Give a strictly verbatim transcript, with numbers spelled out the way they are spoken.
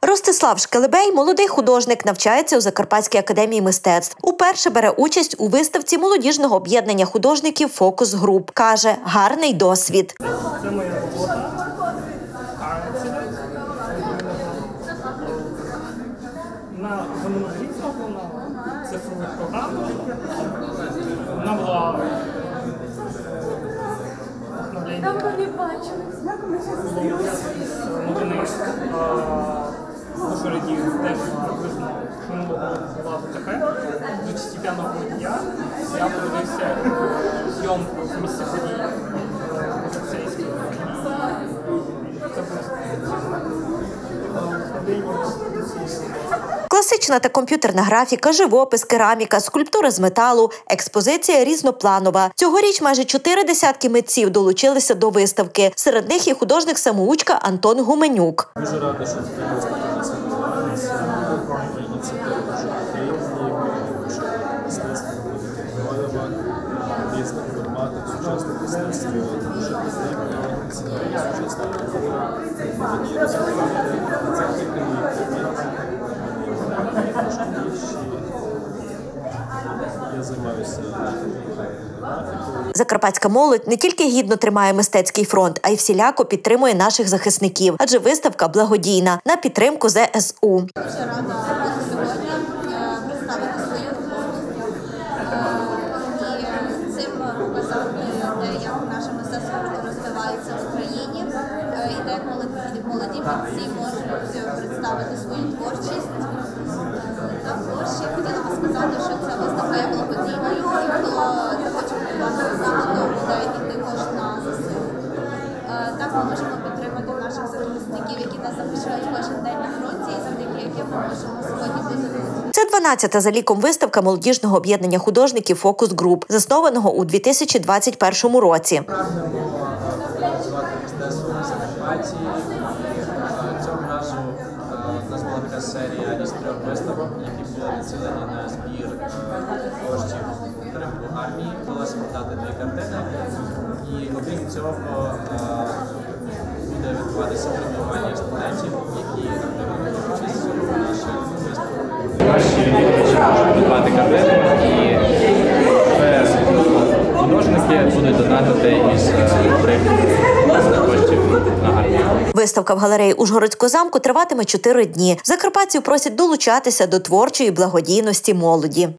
Ростислав Шкелебей – молодий художник, навчається у Закарпатській академії мистецтв. Уперше бере участь у виставці молодіжного об'єднання художників «Фокус Груп». Каже, гарний досвід. Це моя робота. На минулоріч зроблена цифрова програма. Вона була обновлення. Новини Ужгороді теж приблизно минулого була ВТП. До Чистіп'яного дня я подивився зйомку в місці подій поліцейських. Це Класична та комп'ютерна графіка, живопис, кераміка, скульптура з металу, експозиція різнопланова. Цьогоріч майже чотири десятки митців долучилися до виставки. Серед них і художник-самоучка Антон Гуменюк. Дуже радий, що такі виставки у нас відбуваються. Ініціативи дуже потрібні, що мистецтво буде підтримувати в різних форматах, сучасне мистецтво дуже потрібно, цікаві сучасні культури, мені розвивати. Це тільки мій предмет. Я займаюся графікою. Закарпатська молодь не тільки гідно тримає мистецький фронт, а й всіляко підтримує наших захисників. Адже виставка благодійна на підтримку зе ес у. Дуже рада бути сьогодні, представити свою роботу і цим показати те, як наше мистецтво розвивається в Україні, і де молоді митці можуть представити свою творчість. Також я хотіла би сказати, що ця виставка є благодійною, і хто захоче придбати заходу, буде йти кошти на зе ес у. Так ми можемо підтримати наших захисників, які нас захищають кожен день на фронті, і завдяки яким ми можемо сьогодні бути тут. Це дванадцята за ліком виставка молодіжного об'єднання художників «Фокус Груп», заснованого у дві тисячі двадцять першому році. Прагнемо розвивати мистецтво в Закарпатті. Цього разу у нас була така серія із трьох виставок, які були націлені на збір коштів підтримку армії. Вдалося продати дві картини. І окрім цього буде відбуватися преміювання студентів, які отримують участь у наших виставках. Наші відвідувачі можуть придбати картини, і художники будуть донатити із прибутку коштів на армію. Виставка в галереї Ужгородського замку триватиме чотири дні. Закарпатців просять долучатися до творчої благодійності молоді.